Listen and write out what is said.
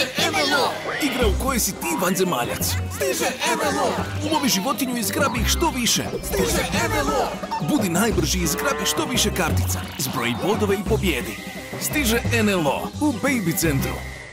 Stiže MMO! Igra u kojoj si ti vanzemaljac. Stiže MMO! Ulovi životinju i zgrabi ih što više. Stiže MMO! Budi najbrži i zgrabi što više kartica. Zbroji bodove i pobjedi. Stiže NLO u Baby centru.